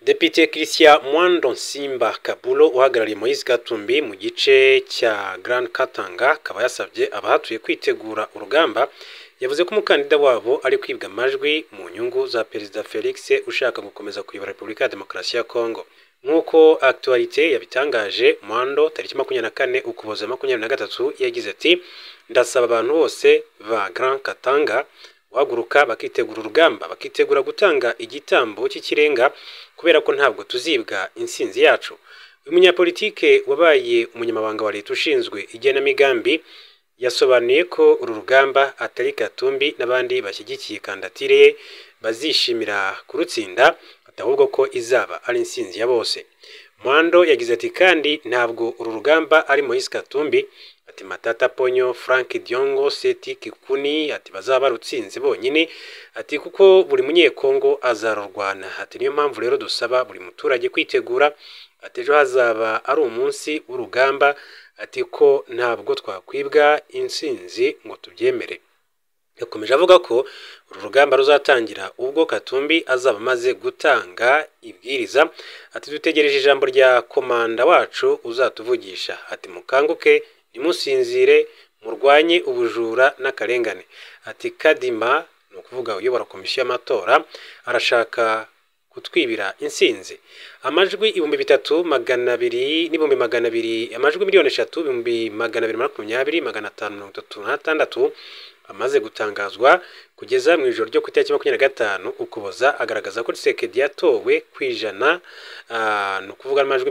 Depite Christian Mwando Nsimba Kabulo uhagarariye Moise Katumbi mu gice cya Grand Katanga akaba yasabye abahatuye kwitegura urugamba. Yavuze ko umukandida wabo ari kwibwa amajwi mu nyungu za Perezida Felix ushaka gukomeza kuyobora Repubulika ya Demokarasi ya Kongo. Nk'uko Actualité yabitangaje, Mwando tariki 24 Ukuboza 2023 yagize ati ndasaba abantu bose ba Grand Katanga waguruka bakitegura urugamba, bakitegura gutanga igitambo cy'ikirenga kubera ko ntabwo tuzibwa insinzi yacu. Uyu munyapolitike wabaye umunyamabanga wa leta ushinzwe igenamigambi yasobanuye ko uru rugamba atari Katumbi n'abandi bashyigikiye kandidatire ye bazishimira kurutsinda, ahubwo ko izaba ari insinzi ya bose. Mwando yagize ati kandi ntabwo uru rugamba ari Moise Katumbi, ati Matata Ponyo, Frank Diongo, Seti Kikuni ati bazaba barutsinze bonyine, ati kuko buri munyekongo azarurwana. Ati niyo mpamvu rero dusaba buri muturage kwitegura, ati ejo hazaba ari umunsi w'urugamba, ati ko ntabwo twakwibwa insinzi ngo tubyemere. Yakomeje avuga ko uru rugamba ruzatangira ubwo Katumbi azaba amaze gutanga ibwiriza. Ati dutegereje ijambo rya komanda wacu uzatuvugisha. Ati mukanguke, nimusinzire, murwanye ubujura n'akarengane. Ati Kadima ni ukuvuga uyobora komisiyo y'amatora arashaka kutwibira insinzi. Amajwi 3,200 n'ibihumbi 200, amajwi 3,220,220,536 amaze gutangazwa kugeza mu ijoro ryo ku itariki 25 Ukuboza, agaragaza ko Tshisekedi yatowe kwijana, no kuvuga amajwi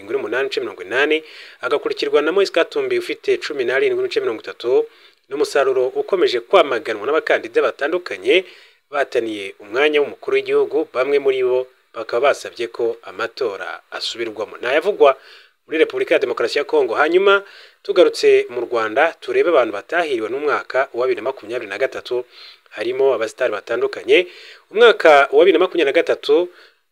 78,80, agakurikirwa na Moise Katumbi ufite 17,30, n'umusaruro ukomeje kwamaganwa n'abakandida batandukanye bataniye umwanya w'umukuru w'igihugu. Bamwe muri bo bakaba basabye ko amatora asubirwamo. Nayavugwa muri Repubulika ya Demokarasi ya Kongo. Hanyuma tugarutse mu Rwanda turebe abantu batahiriwe n'umwaka wa 2023, harimo abasitari batandukanye. Umwaka wa 2023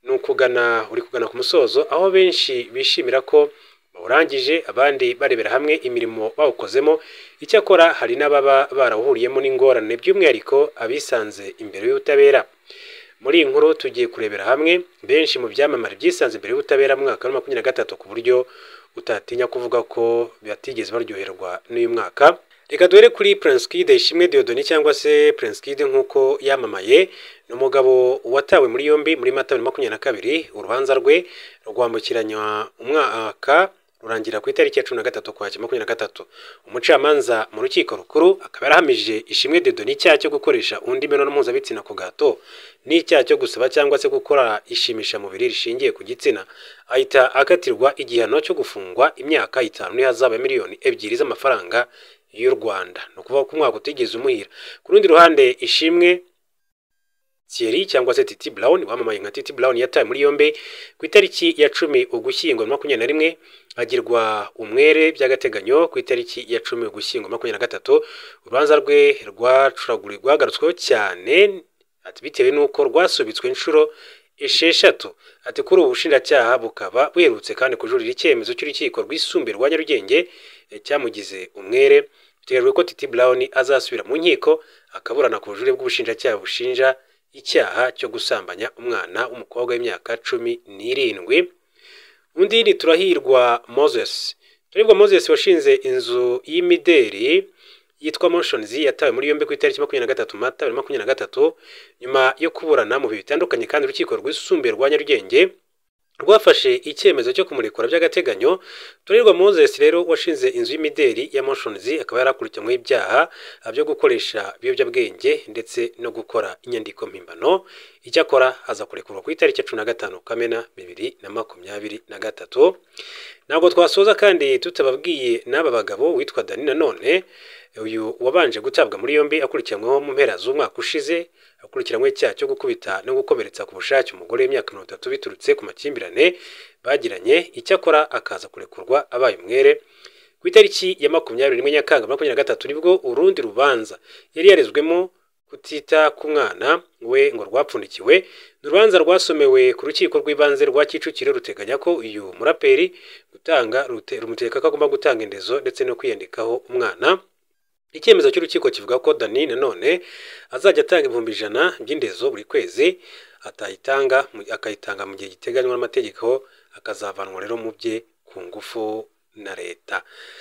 uri kugana ku musozo, aho benshi bishimira ko bawurangije, abandi barebera hamwe imirimo bawukozemo. Icyakora hari n'ababa barawuhuriyemo n'ingorane, by'umwihariko abisanze imbere y'ubutabera. Muri iyi nkuru tugiye kurebera hamwe benshi mu byamamare byisanze imbere y'ubutabera mu mwaka wa 2023 ku buryo utatinya kuvuga ko batigeze baryoherwa n'uyu mwaka. Reka duhere kuri Prince Kid Ishimwe Dieudonné cyangwa se Prince Kid nk'uko yamamaye. Ni umugabo watawe muri yombi muri Mata 2022. Urubanza rwe rwambukiranywa umwaka rurangira ku itariki ya 13 Ukwakira 2023. Umucamanza mu rukiko rukuru akaba yarahamije Ishimwe Dieudonné icyaha cyo gukoresha undi mibonano mpuzabitsina ku gahato n'icyaha cyo gusaba cyangwa se gukora ishimisha mubiri rishingiye ku gitsina. Ahita akatirwa igihano cyo gufungwa imyaka 5 n'ihazabu ya miliyoni 2 z'amafaranga y'u Rwanda. No kuvuga ko umwaka utigeze umuhira. Ku rundi ruhande Ishimwe Thierry cyangwa se Titi Brown wamamaye nka Titi Brown yatawe muri yombi ku itariki ya 10 Ugushyingo 2021, agirwa umwere by'agateganyo ku itariki ya 10 Ugushyingo 2023. Urubanza rwe rwagarutsweho cyane, ati bitewe n'uko rwasubitswe inshuro 6. Ati kuri ubushinjacyaha bukaba buherutse kandi kujurira icyemezo cy'urukiko rwisumbuye rwa Nyarugenge cyamugize umwere. Biteganyijwe ko Titi Brown azasubira mu nkiko akaburana ku bujurire bw'ubushinjacyaha bushinja icyaha cyo gusambanya umwana w'umukobwa w'imyaka 17. Undi ni Turahirwa Moses. Turahirwa Moses washinze inzu y'imideri yitwa Motions, yatawe muri yombi ku itariki 23 Mata 2023 nyuma yo kuburana mu bihe bitandukanye, kandi urukiko rwisumbuye rwa Nyarugenge rwafashe icyemezo cyo kumurekura by'agateganyo. Turahirwa Moses rero washinze inzu y'imideri ya Motions akaba yarakurikiranyweho ibyaha byo gukoresha ibiyobyabwenge ndetse no gukora inyandiko mpimbano. Icyakora aza kurekurwa ku itariki ya 15 Kamena 2023. Ntabwo twasoza kandi tutababwiye n'aba bagabo witwa Dani nanone, uyu wabanje gutabwa muri yombi akurikiranyweho mu mpera z'umwaka ushize, akurikiranywe icyaha cyo gukubita no gukomeretsa ku bushake umugore w'imyaka 30 biturutse ku makimbirane bagiranye. Icyakora akaza kurekurwa abaye umwere ku itariki ya 21 Nyakanga 2023 nibwo urundi rubanza yari yarezwemo kutita ku mwana we ngo rwapfundikiwe. Urubanza rwasomewe ku rukiko rw'ibanze rwa Kicukiro ruteganya ko uyu muraperi rumutegeka ko agomba gutanga indezo ndetse no kwiyandikaho umwana. Icyemezo cy'urukiko kivuga ko Dani nanone azajya atanga 100,000 by'indezo buri kwezi. akayitanga mu gihe giteganywa n'amategeko, akazavanwa rero mu bye ku ngufu na leta.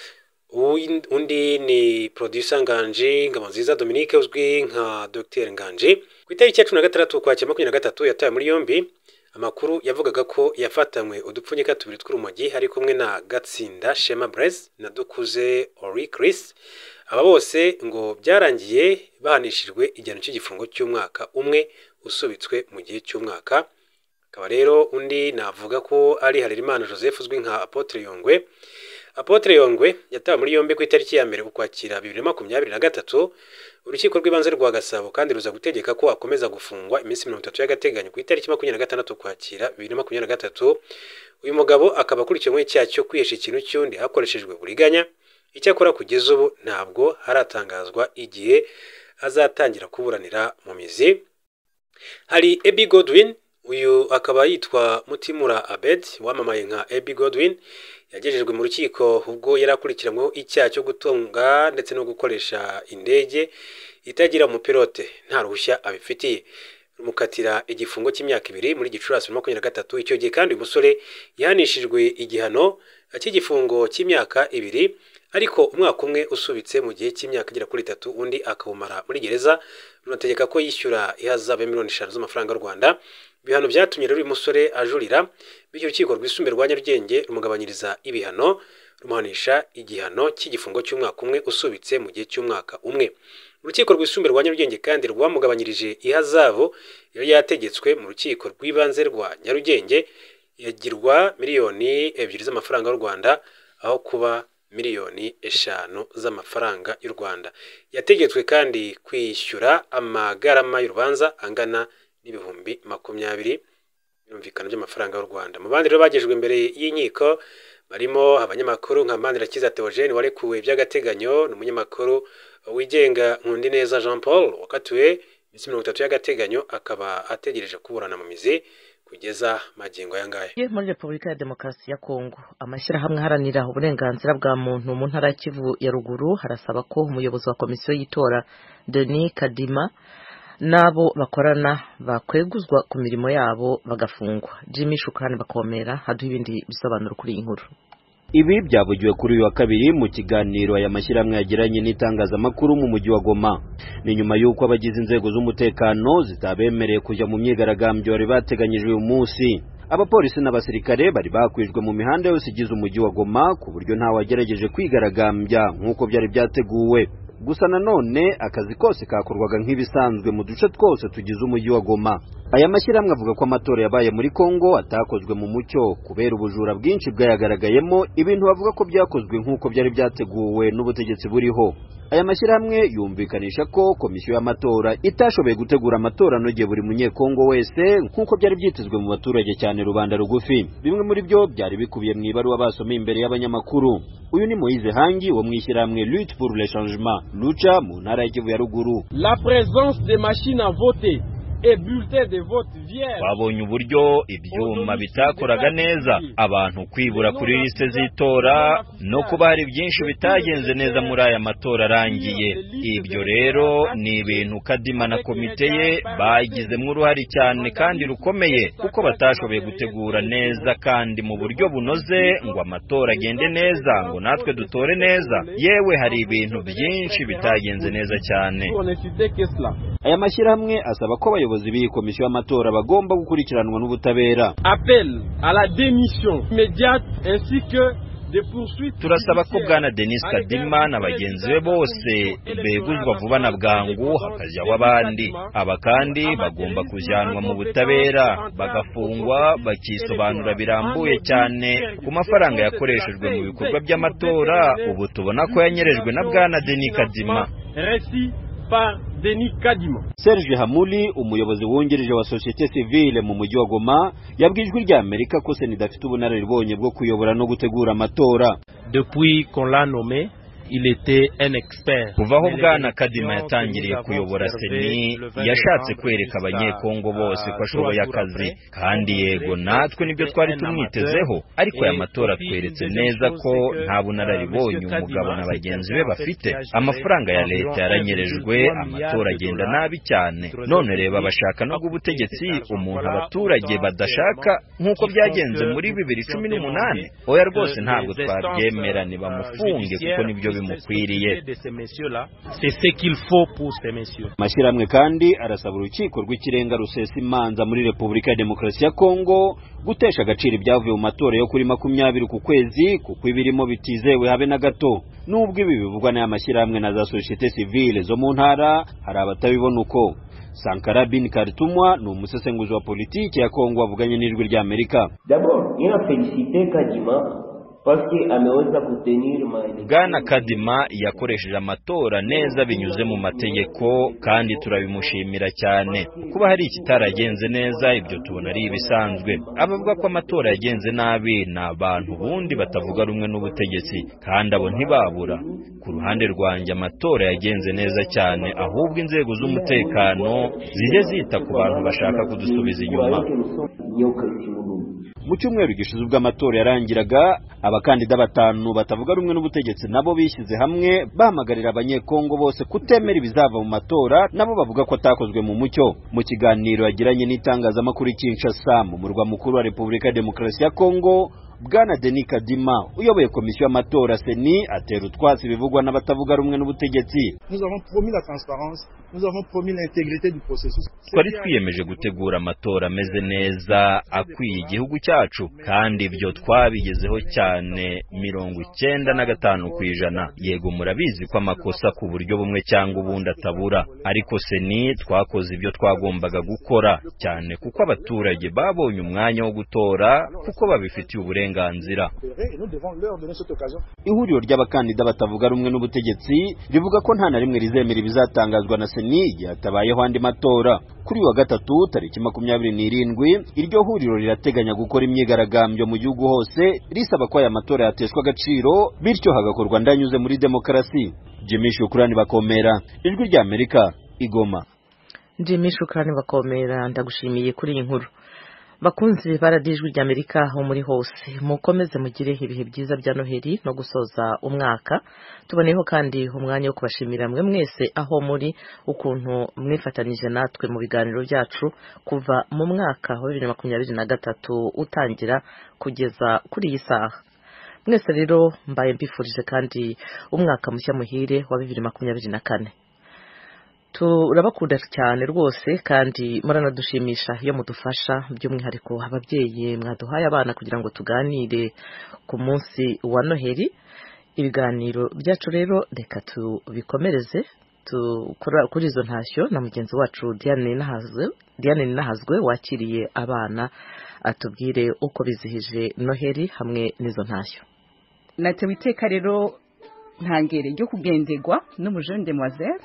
Undi ni producer Nganji Ngabonziza Dominique uzwi nka Dr Nganji. Ku itariki ya 16 Ukwakira 2023 yatawe muri yombi. Amakuru yavugaga ko yafatanywe udupfunyika tubiri tw'urumogi hari kumwe na Gatsinda Shema Blaise na Dukuze Ori Chris. Aba bose ngo byarangiye bahanishijwe igihano cy'igifungo cy'umwaka umwe usubitswe mu gihe cy'umwaka. Akaba rero undi navuga ko ari Harerimana Joseph uzwi nka Apotre Yongwe. Apotre Yongwe yatawe muri yombi ku itariki ya 1 Ukwakira 2023. Urukiko rw'ibanze rwa Gasabo kandi ruza gutegeka ko akomeza gufungwa iminsi 30 y'agateganyo ku itariki 26 Ukwakira 2023. Uyu mugabo akaba akurikiranwe icyaha cyo kwihesha ikintu cy'undi hakoreshejwe buriganya. Icyakora kugeza ubu ntabwo haratangazwa igihe azatangira kuburanira mu mizi. Hari Ebi Godwin, uyu akaba yitwa Mutimura Abed wamamaye nka Ebi Godwin, yagejejwe mu rukiko ubwo yarakurikiranweho icyaha cyo gutunga ndetse no gukoresha indege itagira umupilote nta ruhushya abifitiye. Rumukatira igifungo cy'imyaka 2 muri Gicurasi 2023. Icyo gihe kandi umusore yahanishijwe igihano cy'igifungo cy'imyaka 2 ariko umwaka umwe usubitse mu gihe cy'imyaka igera kuri 3, undi akawumara muri gereza. Runategeka ko yishyura ihazabe miliyoni 5 z'amafaranga y'u Rwanda. Ibihano byatumye rero uyu musore ajurira, bityo urukiko rwisumbuye rwa Nyarugenge rumugabanyiriza ibihano rumuhanisha igihano cy'igifungo cy'umwaka umwe usubitse mu gihe cy'umwaka umwe. Urukiko rwisumbuye rwa Nyarugenge kandi rwamugabanyirije ihazabu yari yategetswe mu rukiko rw'ibanze rwa Nyarugenge yagirwa miliyoni 2 z'amafaranga y'u Rwanda aho kuba miliyoni 5 z'amafaranga y'u Rwanda. Yategetswe kandi kwishyura amagarama y'urubanza angana n'ibihumbi 20 birumvikana by'amafaranga y'u Rwanda. Mu bandi rero bagejejwe imbere y'inkiko barimo abanyamakuru nka Manirakiza Theogene warekuwe by'agateganyo, n'umunyamakuru wigenga Nkundineza Jean Paul wakatiwe iminsi 30 y'agateganyo akaba ategereje kuburana mu mizi kugeza magingo yangaye. Muri Repubulika ya Demokarasi ya Kongo, amashyirahamwe haranira uburenganzira bwa muntu mu ntara ya Kivu ya ruguru harasaba ko umuyobozi wa komisiyo y'itora Denis Kadima nabo bakorana bakweguzwa ku mirimo yabo bagafungwa. Jimmy Shukran bakomera haduha ibindi bisobanuro kuri iyi nkuru. Ibi byavugiwe kuri uyu wa kabiri mu kiganiro aya mashyirahamwe yagiranye n'itangazamakuru mu mujyi wa Goma. Ni nyuma y'uko abagize inzego z'umutekano zitabemereye kujya mu myigaragambyo bari bateganyijwe uyu munsi. Abapolisi n'abasirikare bari bakwijwe mu mihanda yose igize umujyi wa Goma ku buryo nta wagerageje kwigaragambya nk'uko byari byateguwe. Gusa nanone akazi kose kakorwaga nk'ibisanzwe mu duce twose tugize umujyi wa Goma. Aya mashyirahamwe avuga ko amatora yabaye muri Kongo atakozwe mu mucyo kubera ubujura bwinshi bwayagaragayemo, ibintu bavuga ko byakozwe nk'uko byari byateguwe n'ubutegetsi buriho. Aya mashyirahamwe yumvikanisha ko komisiyo y'amatora itashoboye gutegura amatora anogeye buri munyekongo wese nk'uko byari byitezwe mu baturage cyane rubanda rugufi. Bimwe muri byo byari bikubiye mu ibaruwa basomeye imbere y'abanyamakuru. Uyu ni Moise Hangi wo mwishyirahamwe Lutte pour le changement Lucha mu ntara ya Kivu ya ruguru. La présence des machines à voter et bulletins de vote vierges. Babonye uburyo ibyuma bitakoraga neza, abantu kwibura kuri liste z'itora no kuba hari byinshi bitagenze neza muri aya matora arangiye. Ibyo rero ni ibintu Kadima na komite ye bagizemo uruhare cyane kandi rukomeye kuko batashoboye gutegura neza kandi mu buryo bunoze ngo amatora agende neza ngo natwe dutore neza. Yewe hari ibintu byinshi bitagenze neza cyane. Aya mashyirahamwe asaba ko abayobozi b'iyi komisiyo y'amatora bagomba gukurikiranwa n'ubutabera. Appel à la démission immédiate ainsi que turasaba ko bwana Denis Kadima na bagenzi be bose beguzwa vuba na bwangu hakajyaho abandi. Aba kandi bagomba kujyanwa mu butabera bagafungwa bakisobanura birambuye cyane ku mafaranga yakoreshejwe mu bikorwa by'amatora ubu tubona ko yanyerejwe na bwana Denis Kadima. Par Denis Kadima. Serge Hamuli, umuyobozi wungirije wa société civile mu mujyi wa Goma, yabwijwe rya Amerika ko Sena idafite ubunararibonye bwo kuyobora no gutegura amatora. Depuis qu'on l'a nommé, il était un expert. kuva aho bwana Kadima yatangiriye kuyobora seni yashatse kwereka abanyekongo bose ko ashoboye akazi kandi yego natwe nibyo twari tumwitezeho ariko aya matora tweretse neza ko nta bunararibonye umugabo na bagenzi be bafite amafaranga ya leta yaranyerejwe amatora agenda nabi cyane none reba bashaka no gubutegetsi umuntu abaturage badashaka nkuko byagenze muri 2018 oya rwose ntabwo twabyemera ni bamufunge kuko nibyo bimukwiriye. Mashiramwe kandi arasaba urukiko rw'ikirenga rusesa imanza muri Repubulika ya Demokarasi ya Kongo gutesha agaciro ibyavuye mu matora yo kuri 20 ku kwezi kuko ibirimo bitizewe habe na gato. Nubwo ibi bivugwa n'aya mashiramwe na za societe civile zo mu ntara hari abatabibona uko. Sankara bin Kartumwa ni umusesenguzi wa politiki ya Kongo wavuganye n'ijwi rya Amerika. D'abord, nina féliciter Kadima Bwana Kadima yakoresheje amatora neza binyuze mu mategeko kandi turabimushimira cyane. Kuba hari ikitaragenze neza ibyo tubona ari ibisanzwe. Abavuga ko amatora yagenze nabi ni abantu bundi batavuga rumwe n'ubutegetsi kandi abo ntibabura. Ku ruhande rwanjye amatora yagenze neza cyane ahubwo inzego z'umutekano zije zita ku bantu bashaka kudusubiza inyuma. Mu cyumweru gishize ubwo amatora yarangiraga abakandida batanu batavuga rumwe n'ubutegetsi nabo bishyize hamwe bahamagarira abanyekongo bose kutemera ibizava mu matora nabo bavuga ko atakozwe mu mucyo. Mu kiganiro yagiranye n'itangazamakuru Kinshasa mu murwa mukuru wa Repubulika ya Demokarasi ya Kongo, Bwana Denis Kadima uyoboye komisiyo y'amatora seni atera utwatsi bivugwa n'abatavuga rumwe n'ubutegetsi. Twari twiyemeje gutegura amatora ameze neza akwiye igihugu cyacu kandi ibyo twabigezeho cyane 95%. Yego murabizi ko amakosa ku buryo bumwe cyangwa ubundi atabura ariko seni twakoze ibyo twagombaga gukora cyane kuko abaturage babonye umwanya wo gutora kuko babifitiye uburenganzira. Ihuriro ry'abakandida batavuga rumwe n'ubutegetsi rivuga ko nta na rimwe rizemera ibizatangazwa na seni igihe hatabayeho andi matora. Kuri wa gatatu tariki 27 iryo huriro rirateganya gukora imyigaragambyo mu gihugu hose risaba ko aya matora yateshwa agaciro bityo hagakorwa ndanyuze muri demokarasi. Jimmy Shukrani Bakomera, ijwi rya Amerika, Igoma. Jimmy Shukrani Bakomera, ndagushimiye kuri iyi nkuru. Bakunzi baradijwe rya Amerika aho muri hose mukomeze mugire ibihe byiza bya Noheli no gusoza umwaka. Tuboneyeho kandi umwanya wo kubashimira mwe mwese aho muri ukuntu mwifatanije natwe mu biganiro byacu kuva mu mwaka wa 2023 utangira kugeza kuri iyi saha. Mwese rero mbaye mbifurije kandi umwaka mushya muhire wa 2024. Turabakunda cyane rwose kandi muranadushimisha iyo mudufasha by'umwihariko ababyeyi mwaduhaye abana kugira ngo tuganire ku munsi wa Noheli. Ibiganiro byacu rero reka tubikomereze kuri izo ntashyo na mugenzi wacu Diane Nahazwe wakiriye abana atubwire uko bizihije Noheli hamwe n'izo ntashyo. Natewe iteka rero ntangere ryo kugendegwa n'umujene demoiselle.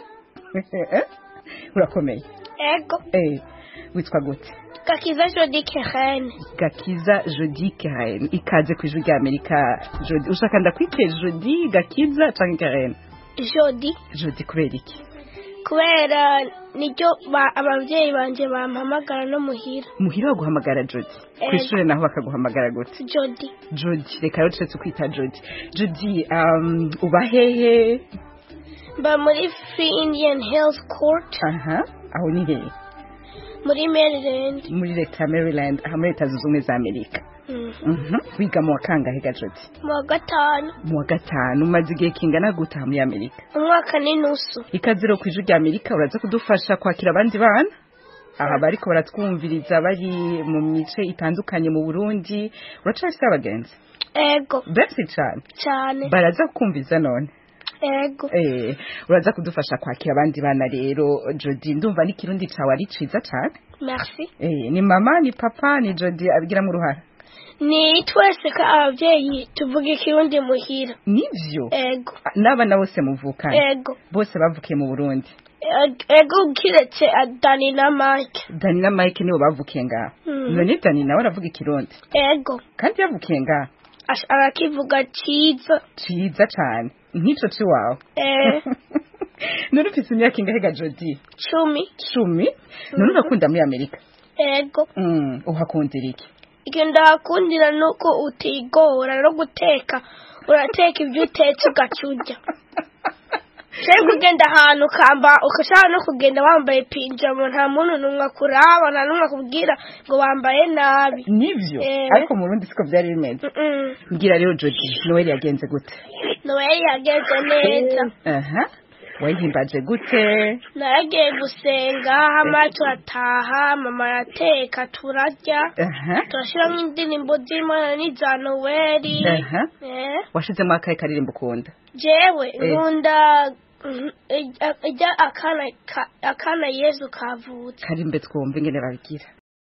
Urakomeye. Ego. Witwa gute? Gakiza Jody Karen. Gakiza Jody Karen. Ikaze ku ijwi rya Amerika. Jody, ushaka ndakwite Jody, Gakiza cyangwa Karen? Jody. Jody kubera iki? Kubera nicyo abavyeyi banje bampamagara no muhira. Muhira guhamagara Jody. Kwishuri naho bakaguhamagara gute? Jody. Jody, reka rero twese kwita Jody. Jody, uba hehe? Ba muri Free Indian Hills Court. Aho ni hehe? Muri Maryland. Muri leta Maryland, aha muri leta zunze ubumwe za Amerika. Wiga mu wa kangahe ga Jody? Mu wa gatanu. Mu wa gatanu, umaze igihe kingana gute muri Amerika? Umwaka n'inusu. Ikaziro ku ijwi rya Amerika uraza kudufasha kwakira abandi bana? Aha bariko baratwumviriza bari mu mice itandukanye mu Burundi. Uracafite abagenzi? Ego. Bese cyane. Baraza kumviza none. Ego. Uraza kudufasha kwakira abandi bana rero Jody, ndumva n'ikirundi cawe ari ciza cyane. Merci. Ni mama ni papa ni Jody abigiramo uruhara? Ni twese ka abavyeyi tuvuga ikirundi muhira. Nivyo? Ego. N'abana bose muvukana? Ego. Bose bavukiye mu Burundi? Ego kiretse Dani na Mike. Dani na Mike nibo bavukiye ngaho? None Dani nawe aravuga ikirundi? Ego. Kandi yavukiye ngaho? arakivuga ciza cane nk'ico ciwawe none ufise imyaka ingahe ga Jody 10 none urakunda muri Amerika ego uhakundira iki ndahakundira nuko utigora no guteka urateka ibyo utetse ugacuja Shaka kugenda ahantu ukashaka no kugenda wambaye pinjama nta muntu numwe akuraba nta numwe akubwira ngo wambaye nabi nivyo ariko mu Burundi siko byari bimeze ngira rero Jody Noel yagenze gute Noel yagenze neza wayihimbaje gute naragiye gusenga hama turataha mama yateka turarya turashiramo indirimbo z'Imana n'iza Noel washizemo akahe karirimbo ukunda jewe nkunda akana Yesu kavutse karimbe twumve ingene babigira